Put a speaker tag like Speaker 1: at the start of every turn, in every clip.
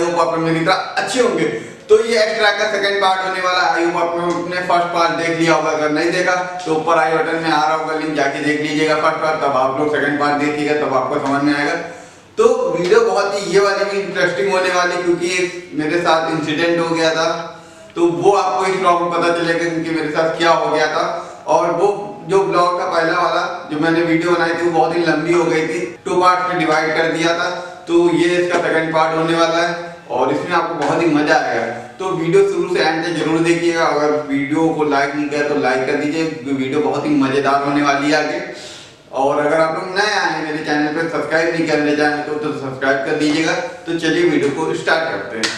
Speaker 1: Hope आप मेरी तरह अच्छे होंगे। तो ये एक्स्ट्रा का सेकंड पार्ट होने वाला है। आई होप आपने फर्स्ट पार्ट देख लिया होगा, अगर नहीं देखा तो ऊपर आई बटन में आ रहा होगा लिंक, जाके देख लीजिएगा फर्स्ट पार्ट, तब आप लोग सेकंड पार्ट देखिएगा तब आपको समझ में आएगा। तो वीडियो बहुत ही ये वाली भी इंटरेस्टिंग होने वाली, क्योंकि एक मेरे साथ इंसिडेंट हो गया था, तो वो आपको इस ब्लॉग में पता चलेगा क्योंकि मेरे साथ क्या हो गया था। और वो जो ब्लॉग का पहला वाला जो मैंने वीडियो बनाई थी वो बहुत ही लंबी हो गई थी, 2 पार्ट में डिवाइड कर दिया था। तो ये इसका सेकंड पार्ट होने वाला है और इसमें आपको बहुत ही मजा आएगा। तो वीडियो शुरू से एंड तक जरूर देखिएगा। अगर वीडियो को लाइक नहीं किया तो लाइक कर दीजिए, वीडियो बहुत ही मजेदार होने वाली है आगे। और अगर आप लोग नए आए हैं मेरे चैनल पे, सब्सक्राइब नहीं करने चैनल को तो सब्सक्राइब कर दीजिएगा। तो चलिए वीडियो को स्टार्ट करते हैं।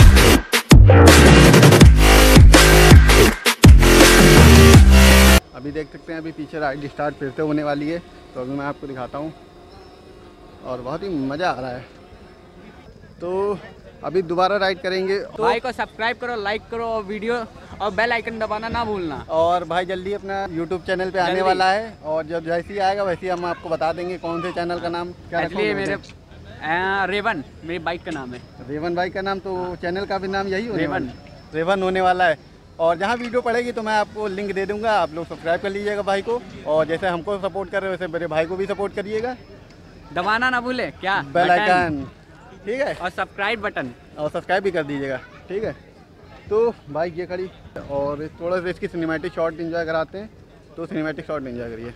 Speaker 2: अभी देख सकते हैं, अभी पीछे राइड स्टार्ट फिर से होने वाली है, तो अभी मैं आपको दिखाता हूँ और बहुत ही मज़ा आ रहा है। तो अभी दोबारा राइड करेंगे। तो
Speaker 3: भाई को सब्सक्राइब करो, लाइक करो और वीडियो और बेल आइकन दबाना ना भूलना।
Speaker 2: और भाई जल्दी अपना YouTube चैनल पे आने वाला है, और जब जैसे ही आएगा वैसे ही हम आपको बता देंगे कौन से चैनल का नाम क्या रखा है।
Speaker 3: मेरे रेवन मेरी बाइक का नाम है।
Speaker 2: रेवन बाइक का नाम, तो चैनल का भी नाम यही
Speaker 3: रेवन
Speaker 2: रेवन होने वाला है। और जहाँ वीडियो पड़ेगी तो मैं आपको लिंक दे दूँगा, आप लोग सब्सक्राइब कर लीजिएगा भाई को, और जैसे हमको सपोर्ट कर रहे हो वैसे मेरे भाई को भी सपोर्ट करिएगा।
Speaker 3: दबाना ना भूले क्या,
Speaker 2: बेल आइकन, ठीक है,
Speaker 3: और सब्सक्राइब बटन,
Speaker 2: और सब्सक्राइब भी कर दीजिएगा, ठीक है। तो बाइक ये खड़ी और थोड़ा सा इसकी सिनेमैटिक शॉट एंजॉय कराते हैं, तो सिनेमैटिक शॉट एंजॉय करिए।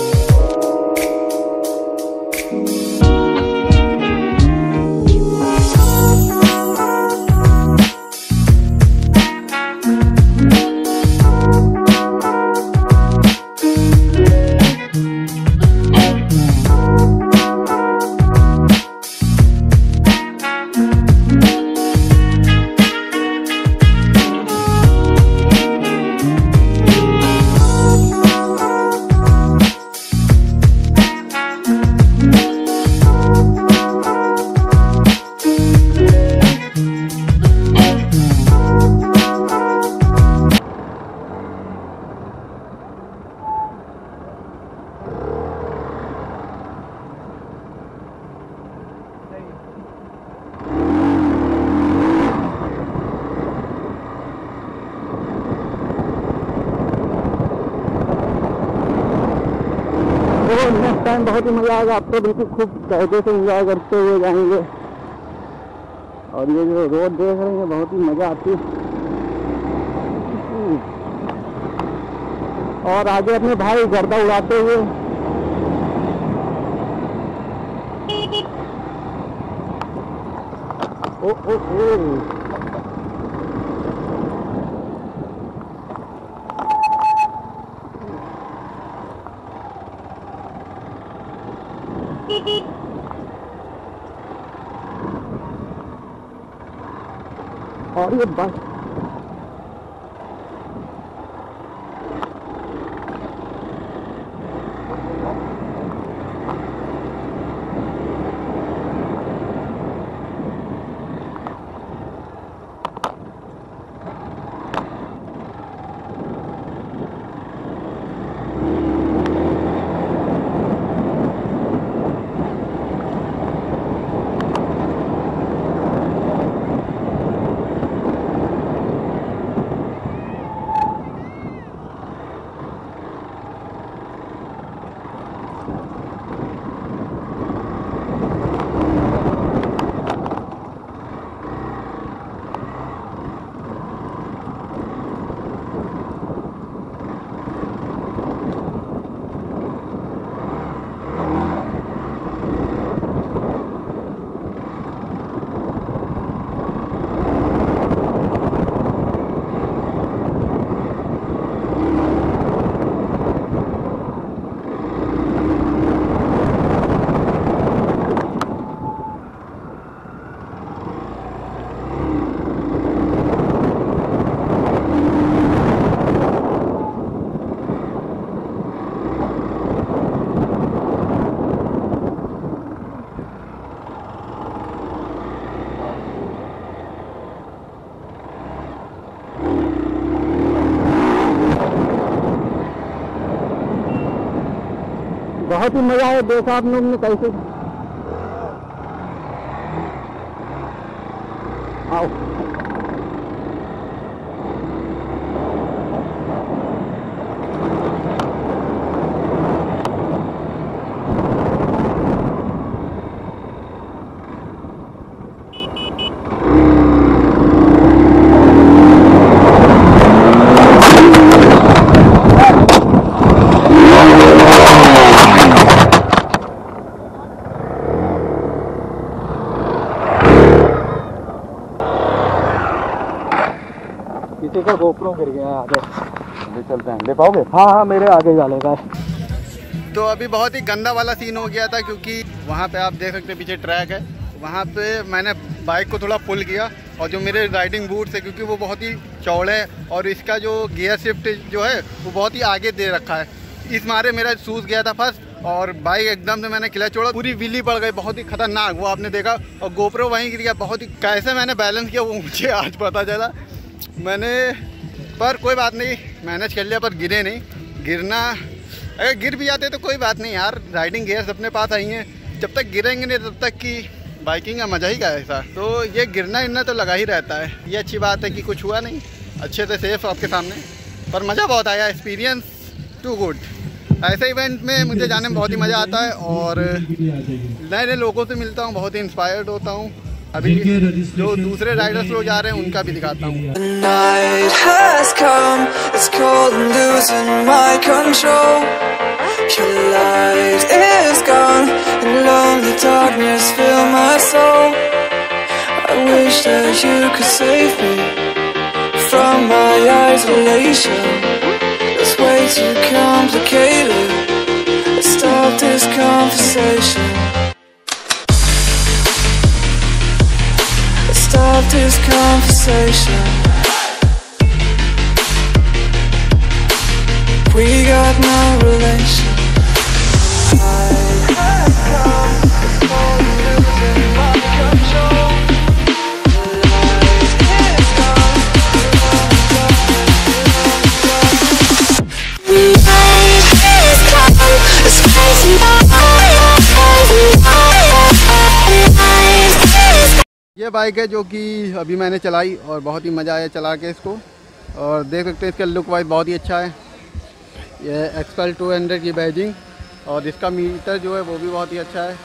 Speaker 2: नेक्स्ट टाइम बहुत ही मज़ा आएगा, अब तो बिल्कुल खूब कायदे से एंजॉय करते हुए जाएंगे। और ये जो रोड देख रहे हैं बहुत ही मज़ा आती है। और आगे अपने भाई गर्दा उड़ाते हुए ओ ओ ओ और ये बस बहुत ही मजा आया। देखा आप लोग ने कैसे आओ। किसी का गोप्रो गिर गया आगे, ले चलते हैं, ले पाओगे? हाँ मेरे आगे जाने का। तो अभी बहुत ही गंदा वाला सीन हो गया था, क्योंकि वहाँ पे आप देख सकते हैं पीछे ट्रैक है, वहाँ पे मैंने बाइक को थोड़ा पुल किया, और जो मेरे राइडिंग बूट्स है, क्योंकि वो बहुत ही चौड़े हैं और इसका जो गियर शिफ्ट जो है वो बहुत ही आगे दे रखा है, इस मारे मेरा सूज गया था फर्स्ट, और बाइक एकदम से मैंने क्लच छोड़ा, पूरी विली पड़ गई, बहुत ही खतरनाक, वो आपने देखा। और गोप्रो वहीं गिर गया, बहुत ही कैसे मैंने बैलेंस किया वो मुझे आज पता चला मैंने, पर कोई बात नहीं, मैनेज कर लिया, पर गिरे नहीं। गिरना, अगर गिर भी जाते तो कोई बात नहीं यार, राइडिंग गियर्स अपने पास आई हैं, जब तक गिरेंगे नहीं तब तक की बाइकिंग का मज़ा ही क्या है ऐसा। तो ये गिरना इतना तो लगा ही रहता है, ये अच्छी बात है कि कुछ हुआ नहीं, अच्छे से सेफ आपके सामने, पर मज़ा बहुत आया, एक्सपीरियंस टू गुड। ऐसे इवेंट में मुझे जाने में बहुत ही मज़ा आता है, और नए नए लोगों से मिलता हूँ, बहुत ही इंस्पायर्ड होता हूँ। अभी जो दूसरे राइडर्स लोग जा रहे हैं उनका भी दिखाता हूँ।
Speaker 4: Stop this conversation. We got no relation. I have come, it's all losing my control. The light is gone, the night is gone, it's crazy.
Speaker 2: ये बाइक है जो कि अभी मैंने चलाई और बहुत ही मज़ा आया चला के इसको, और देख सकते हैं इसका लुक वाइज बहुत ही अच्छा है। ये एक्सपल 200 की बैजिंग, और इसका मीटर जो है वो भी बहुत ही अच्छा है,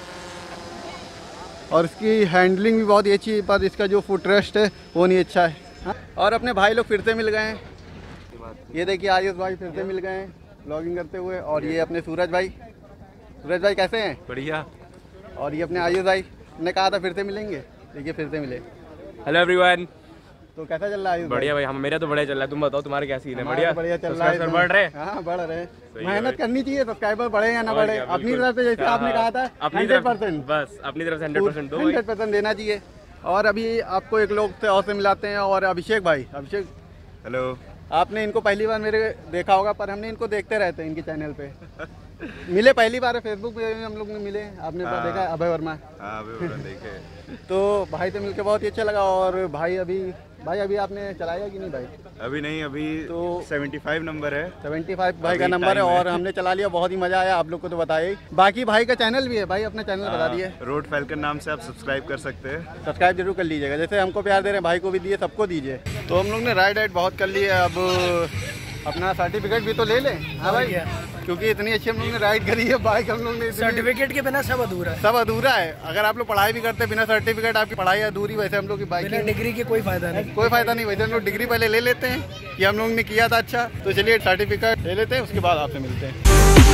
Speaker 2: और इसकी हैंडलिंग भी बहुत ही अच्छी है, पर इसका जो फुट रेस्ट है वो नहीं अच्छा है। हाँ? और अपने भाई लोग फिर से मिल गए हैं, ये देखिए आयुष भाई फिर से मिल गए हैं ब्लॉगिंग करते हुए, और ये अपने सूरज भाई कैसे हैं?
Speaker 5: बढ़िया।
Speaker 2: और ये अपने आयुष भाई ने कहा था फिर से मिलेंगे, देखिए फिर से मिले।
Speaker 5: Hello everyone.
Speaker 2: तो कैसा चल रहा है?
Speaker 5: बढ़िया भाई, हम मेरा तो बढ़िया चल रहा है, तुम बताओ तुम्हारे क्या सीन है?
Speaker 2: बढ़िया चल रहा है,
Speaker 5: बढ़ रहे?
Speaker 2: हाँ बढ़ रहे। मेहनत करनी चाहिए, सब्सक्राइबर बढ़े या ना बढ़े, अपनी तरफ से जैसे आपने कहा था 100%,
Speaker 5: बस अपनी तरफ से 100% दो,
Speaker 2: 100% देना चाहिए। और अभी आपको एक लोग से और से मिलाते हैं, और अभिषेक भाई। अभिषेक
Speaker 1: हेलो।
Speaker 2: आपने इनको पहली बार मेरे देखा होगा, पर हमने इनको देखते रहते हैं इनके चैनल पे। मिले पहली बार है, फेसबुक पे हम लोग ने मिले, आपने तो देखा है अभय वर्मा।
Speaker 1: हाँ अभय वर्मा देखे।
Speaker 2: तो भाई से मिलकर बहुत ही अच्छा लगा। और भाई अभी आपने चलाया कि नहीं भाई?
Speaker 1: अभी नहीं, अभी
Speaker 2: तो
Speaker 1: 75 नंबर है,
Speaker 2: 75 भाई का नंबर है, और हमने चला लिया, बहुत ही मजा आया। आप लोग को तो बताया ही। बाकी भाई का चैनल भी है, भाई अपना चैनल बता दिए।
Speaker 1: रोड फैल्कन नाम से आप सब्सक्राइब कर सकते हैं,
Speaker 2: सब्सक्राइब जरूर कर लीजिएगा, जैसे हमको प्यार दे रहे हैं भाई को भी दिए, सबको दीजिए। तो हम लोग ने राइड बहुत कर ली है, अब अपना सर्टिफिकेट भी तो ले लें। हाँ भाई, क्योंकि इतनी अच्छी हम लोग ने राइड करी है, बाइक हम लोग ने।
Speaker 6: सर्टिफिकेट के बिना सब अधूरा है,
Speaker 2: सब अधूरा है। अगर आप लोग पढ़ाई भी करते हैं बिना सर्टिफिकेट, आपकी पढ़ाई अधूरी। वैसे हम लोग की बाइक
Speaker 6: बिना डिग्री के कोई फायदा नहीं,
Speaker 2: कोई फायदा नहीं। वैसे हम लोग डिग्री पहले ले लेते हैं कि हम लोग ने किया था अच्छा, तो चलिए सर्टिफिकेट ले लेते हैं, उसके बाद आपसे मिलते हैं।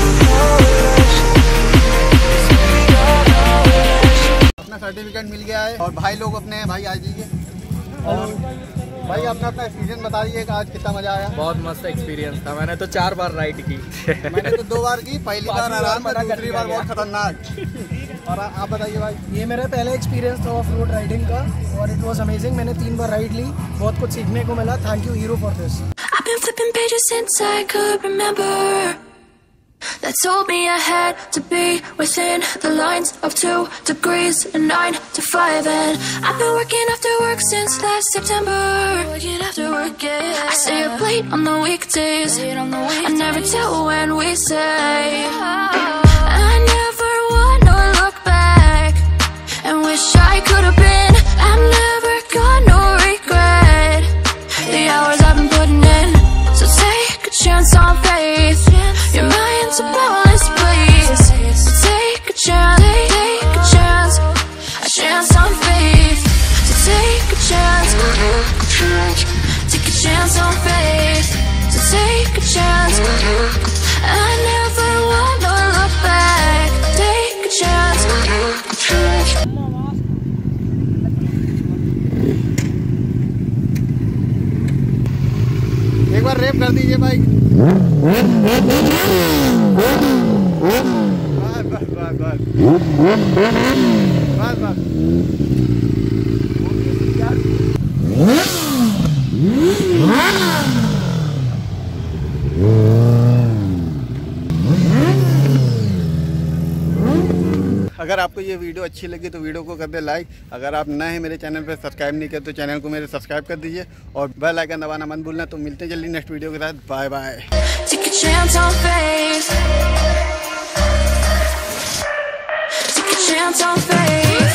Speaker 2: अपना सर्टिफिकेट मिल गया है, और भाई लोग अपने भाई आ जाइए। और भाई अपना एक्सपीरियंस बता दीजिए कि आज कितना मजा आया।
Speaker 3: बहुत मस्त एक्सपीरियंस था, मैंने तो 4 बार राइड की।
Speaker 2: मैंने तो 2 बार की, पहली बार आराम से, दूसरी बार बहुत खतरनाक। और आप बताइए भाई।
Speaker 6: ये मेरा पहला एक्सपीरियंस था ऑफ रोड राइडिंग का, और इट वाज अमेजिंग। मैंने 3 बार राइड ली, बहुत कुछ सीखने को मिला। Thank you hero for this.
Speaker 4: I've been flipping pages since I could remember. That told me I had to be within the lines of 2 degrees and 9 to 5. And I've been working after work since last September. Working after work, yeah. I stay up late on the weekdays. I never tell when we say. I never wanna look back and wish I could have been. I'm never gonna
Speaker 2: subscribe कर दीजिए भाई। बस बस बस बस बस अगर आपको ये वीडियो अच्छी लगी तो वीडियो को कर दे लाइक। अगर आप नए हैं मेरे चैनल पे सब्सक्राइब नहीं किया तो चैनल को मेरे सब्सक्राइब कर दीजिए और बेल आइकन दबाना मत भूलना। तो मिलते हैं जल्दी नेक्स्ट वीडियो के साथ। Bye bye.
Speaker 4: Take a chance on faith. Take a chance on faith.